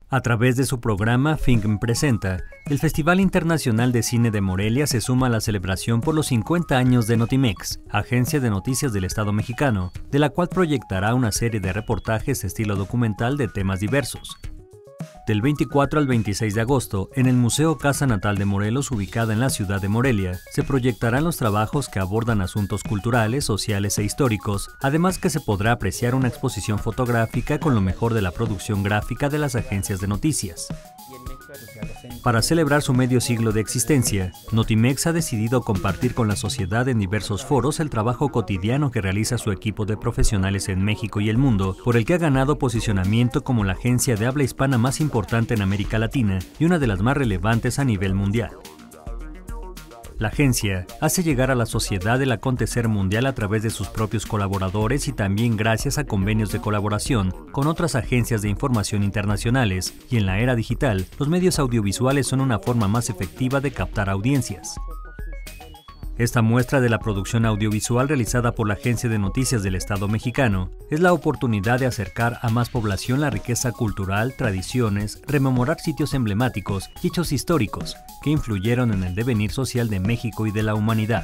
A través de su programa FINCM Presenta, el Festival Internacional de Cine de Morelia se suma a la celebración por los 50 años de Notimex, agencia de noticias del Estado mexicano, de la cual proyectará una serie de reportajes estilo documental de temas diversos. Del 24 al 26 de agosto, en el Museo Casa Natal de Morelos, ubicada en la ciudad de Morelia, se proyectarán los trabajos que abordan asuntos culturales, sociales e históricos, además que se podrá apreciar una exposición fotográfica con lo mejor de la producción gráfica de las agencias de noticias. Para celebrar su medio siglo de existencia, Notimex ha decidido compartir con la sociedad en diversos foros el trabajo cotidiano que realiza su equipo de profesionales en México y el mundo, por el que ha ganado posicionamiento como la agencia de habla hispana más importante en América Latina y una de las más relevantes a nivel mundial. La agencia hace llegar a la sociedad el acontecer mundial a través de sus propios colaboradores y también gracias a convenios de colaboración con otras agencias de información internacionales, y en la era digital, los medios audiovisuales son una forma más efectiva de captar audiencias. Esta muestra de la producción audiovisual realizada por la Agencia de Noticias del Estado mexicano es la oportunidad de acercar a más población la riqueza cultural, tradiciones, rememorar sitios emblemáticos y hechos históricos que influyeron en el devenir social de México y de la humanidad.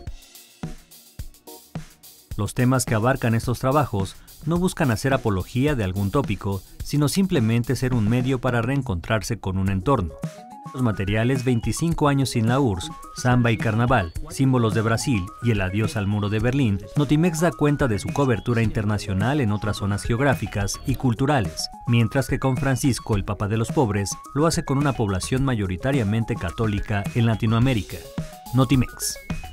Los temas que abarcan estos trabajos no buscan hacer apología de algún tópico, sino simplemente ser un medio para reencontrarse con un entorno. Los materiales 25 años sin la URSS, Samba y Carnaval, Símbolos de Brasil y El adiós al muro de Berlín, Notimex da cuenta de su cobertura internacional en otras zonas geográficas y culturales, mientras que con Francisco, el Papa de los Pobres, lo hace con una población mayoritariamente católica en Latinoamérica. Notimex.